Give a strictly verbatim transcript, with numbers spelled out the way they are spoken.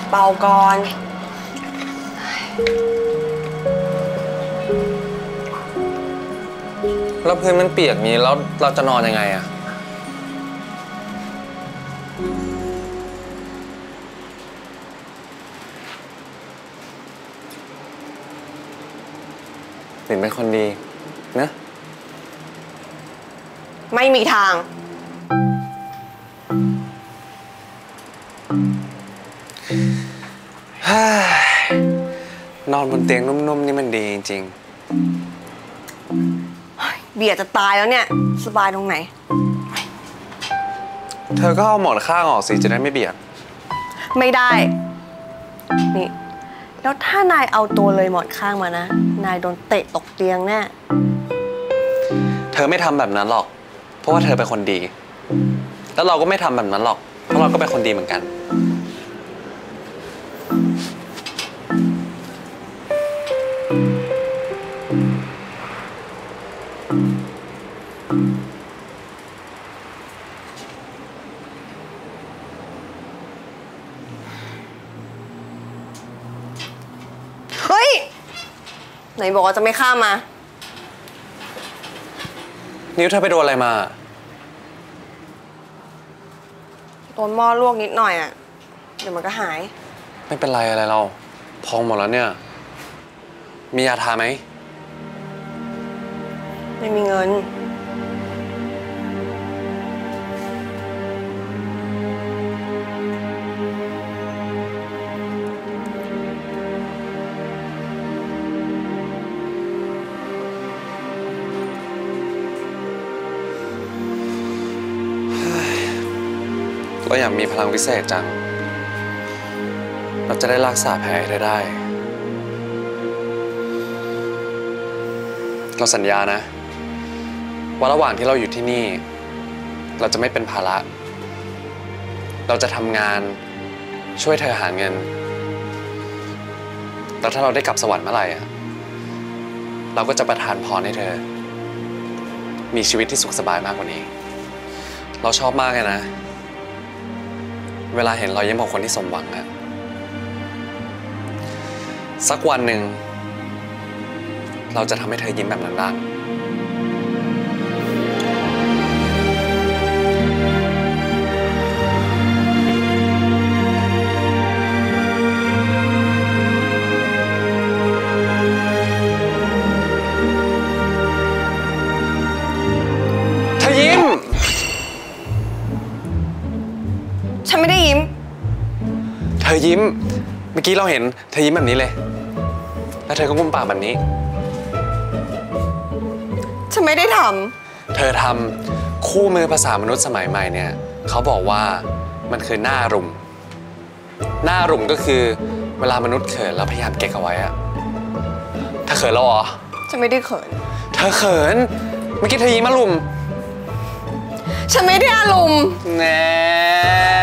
เป่าก่อนแล้วพื้นมันเปียกนี้แล้วเราจะนอนยังไงอะหลินเป็นคนดีนะไม่มีทางนอนบนเตียงนุ่มๆนี่มันดีจริงๆเบียดจะตายแล้วเนี่ยสบายตรงไหนเธอก็เอาหมอนข้างออกสิจะได้ไม่เบียดไม่ได้นี่แล้วถ้านายเอาตัวเลยหมอนข้างมานะนายโดนเตะตกเตียงแน่เธอไม่ทำแบบนั้นหรอกเพราะว่าเธอเป็นคนดีแล้วเราก็ไม่ทำแบบนั้นหรอกเพราะเราก็เป็นคนดีเหมือนกันเฮ้ยไหนบอกว่าจะไม่ข้ามมานิ้วเธอไปโดนอะไรมาโดนหม้อลวกนิดหน่อยอ่ะเดี๋ยวมันก็หายไม่เป็นไรอะไรเราพองหมดแล้วเนี่ยมียาทาไหมไม่มีเงินเราอยากมีพลังพิเศษจังเราจะได้รักษาแผลได้ได้เราสัญญานะว่าระหว่างที่เราอยู่ที่นี่เราจะไม่เป็นภาระเราจะทำงานช่วยเธอหาเงินแล้วถ้าเราได้กลับสวรรค์เมื่อไหร่อ่ะเราก็จะประทานพรให้เธอมีชีวิตที่สุขสบายมากกว่านี้เราชอบมากเลยนะเวลาเห็นรอยยิ้มของคนที่สมหวังอะสักวันหนึ่งเราจะทำให้เธอยิ้มแบบนั้นบ้างเธอยิ้มฉันไม่ได้ยิ้มเธอยิ้มเมื่อกี้เราเห็นเธอยิ้มแบบนี้เลยแล้วเธอก็งุ้มปากแบบนี้ฉันไม่ได้ทำเธอทำคู่มือภาษามนุษย์สมัยใหม่เนี่ยเขาบอกว่ามันคือหน้ารุ่มหน้ารุ่มก็คือเวลามนุษย์เขินแล้วพยายามเก็บเอาไว้อะเธอเขินแล้วเหรอฉันไม่ได้เขินเธอเขินเมื่อกี้เธอยิ้มมารุ่มฉันไม่ได้อารมณ์แน่